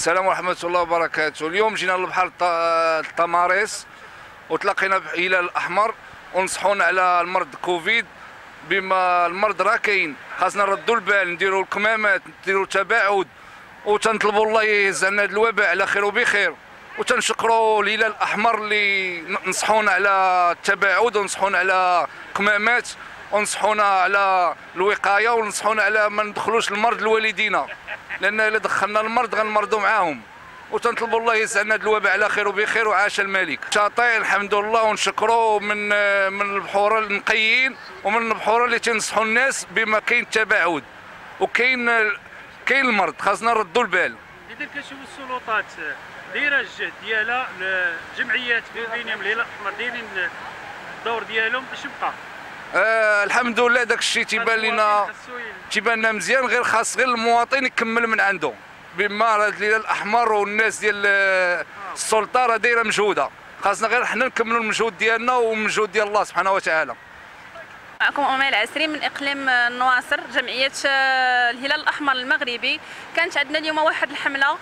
السلام ورحمة الله وبركاته. اليوم جينا للبحر التماريس وتلاقينا بالهلال الأحمر ونصحونا على المرض كوفيد. بما المرض راه كاين، خاصنا نردوا البال، نديروا الكمامات، نديروا التباعد، وتنطلبوا الله يهز عنا هذا الوباء على خير وبخير. وتنشكروا الهلال الأحمر اللي نصحونا على التباعد ونصحونا على الكمامات ونصحونا على الوقايه ونصحونا على ما ندخلوش المرض لوالدينا، لان الا دخلنا المرض غنمرضوا معاهم. وتنطلبوا الله يسعنا هذا الوباء على خير وبخير وعاش الملك. شاطئ الحمد لله ونشكروا من البحور النقيين ومن البحور اللي تنصحوا الناس بما كاين التباعد وكاين المرض، خاصنا نردوا البال. اذا كنشوفوا السلطات دايره الجهد ديالها، الجمعيات بينهم الهلال الاحمر دايرين الدور ديالهم باش يبقى. الحمد لله داك الشيء تيبان لنا مزيان، غير خاص المواطن يكمل من عنده. بما الهلال الاحمر والناس ديال السلطه راه دايره مجهوده، خاصنا غير حنا نكملوا المجهود ديالنا والمجهود ديال الله سبحانه وتعالى. معكم أمال العسري من اقليم النواصر، جمعيه الهلال الاحمر المغربي. كانت عندنا اليوم واحد الحمله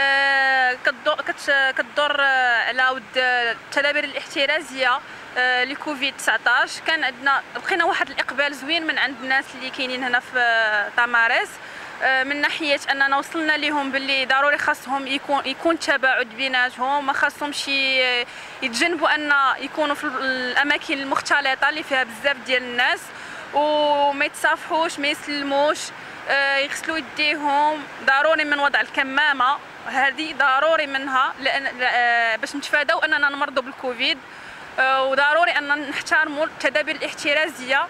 كتدور على ود التدابير الاحترازيه لكوفيد 19. كان عندنا لقينا واحد الاقبال زوين من عند الناس اللي كاينين هنا في تماريس، من ناحيه اننا وصلنا لهم باللي ضروري خاصهم يكون تباعد بيناتهم، ما خاصهمش يتجنبوا ان يكونوا في الاماكن المختلطه اللي فيها بزاف ديال الناس، وما يتصافحوش، ما يسلموش، يغسلوا يديهم. ضروري من وضع الكمامه، هذه ضروري منها باش نتفاداو اننا نمرضوا بالكوفيد. وضروري ان نحترموا التدابير الاحترازيه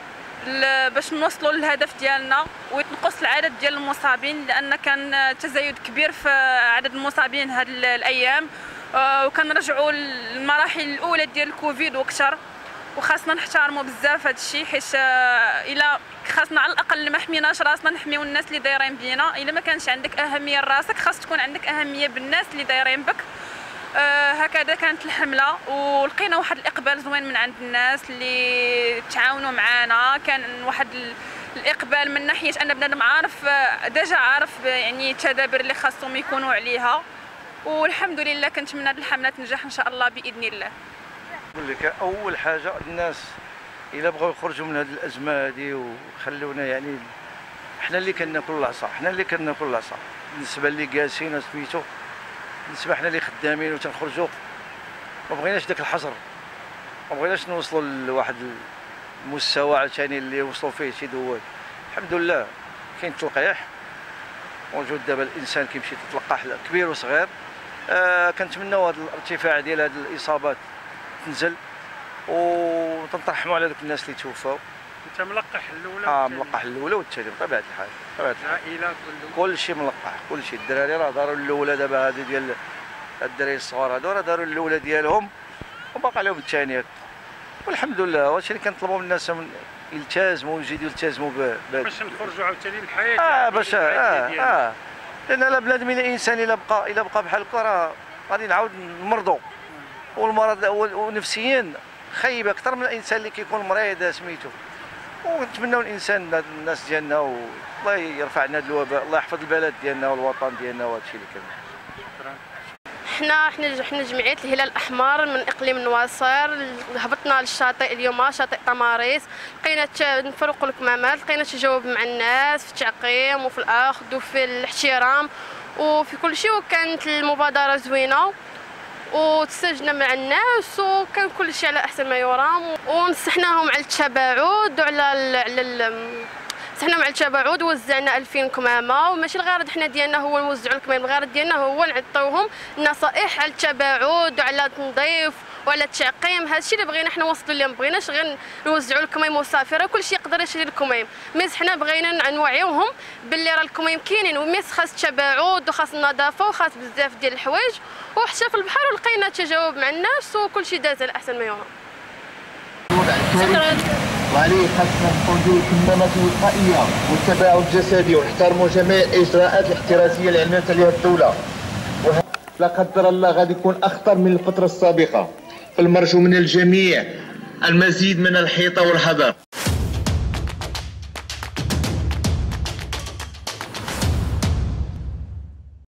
باش نوصلوا للهدف ديالنا ويتنقص العدد ديال المصابين، لان كان تزايد كبير في عدد المصابين هذه الايام، وكنرجعوا للمراحل الاولى ديال الكوفيد واكثر. وخاصنا نحترموا بزاف هذا الشيء، حيت الا خاصنا على الاقل ما حميناش راسنا نحميو الناس اللي دايرين بينا. الا ما كانش عندك اهميه لراسك، خاص تكون عندك اهميه بالناس اللي دايرين بك. هكذا كانت الحمله، ولقينا واحد الاقبال زوين من عند الناس اللي تعاونوا معنا. كان واحد الاقبال من ناحيه ان بنادم عارف ديجا عارف يعني التدابير اللي خاصهم يكونوا عليها. والحمد لله كنتمنى هذه الحمله تنجح ان شاء الله باذن الله. نقول لك اول حاجه الناس الا بغاو يخرجوا من هذه الازمه هذه وخلونا، يعني حنا اللي كناكل العصا، حنا اللي كناكل العصا بالنسبه اللي جالسين سميتو، بالنسبه حنا اللي خدامين وتنخرجوا ما بغيناش داك الحجر، ما بغيناش نوصلوا لواحد المستوى عاوتاني اللي وصلوا فيه شي دول. الحمد لله كاين تلقيح موجود دابا، الانسان كيمشي يتلقح كبير وصغير. كنتمناو هذا الارتفاع ديال هذه الاصابات تنزل وتنترحموا على ذوك الناس اللي توفاو. انت ملقح الاولى؟ ملقح الاولى والثانيه بطبيعه الحال، بطبيعه الحال. العائلات كل شيء ملقح، كل شيء. الدراري راه داروا الاولى دابا، هذه ديال الدراري الصغار هذو راه داروا الاولى ديالهم وباقي عليهم الثانيه. والحمد لله. واش اللي كنطلبوا من الناس يلتزموا ويزيدوا يلتزموا باش نخرجوا عاوتاني للحياه. باش لان لا بنادم الا انسان الا بقى بحال هكا راه غادي نعاود نمرضوا. والمرض ونفسيا خايب اكثر من الانسان اللي كيكون مريض سميتو. ونتمناو الانسان الناس ديالنا والله يرفع عنا هذا الوباء، الله يحفظ البلد ديالنا والوطن ديالنا وهذا الشيء اللي كاين. حنا جمعيه الهلال الاحمر من اقليم النواصر. هبطنا للشاطئ اليوم، شاطئ تماريس. لقينا نفرقوا الكمامات، لقينا تجاوب مع الناس في التعقيم وفي الاخذ وفي الاحترام وفي كل شيء. وكانت المبادره زوينه وتسجلنا مع الناس وكان كل شيء على احسن ما يرام. ونصحناهم على التباعد نصحناهم على التباعد. وزعنا 2000 كمامه، وماشي الغرض حنا ديالنا هو نوزعوا الكمام، الغرض ديالنا هو نعطيوهم النصائح على التباعد وعلى التنظيف وعلى التعقيم. هذا الشيء اللي بغينا حنا نوصلوا لهم، ما بغيناش غير نوزعوا الكمام وصافي. راه كلشي يقدر يشري الكمام، ميس حنا بغينا نوعيوهم باللي راه الكمام كاينين، وميس خاص التباعد وخاص النظافه وخاص بزاف ديال الحوايج. وحتى في البحر ولقينا تجاوب مع الناس وكلشي داز على احسن ما يرام. شكرا. وعليه خاصنا نخرجوا الكمامات الوقائيه والتباعد الجسدي ونحترموا جميع الاجراءات الاحترازيه اللي عملت عليها الدوله. لا قدر الله غادي يكون اخطر من الفتره السابقه، فالمرجو من الجميع المزيد من الحيطه والحذر.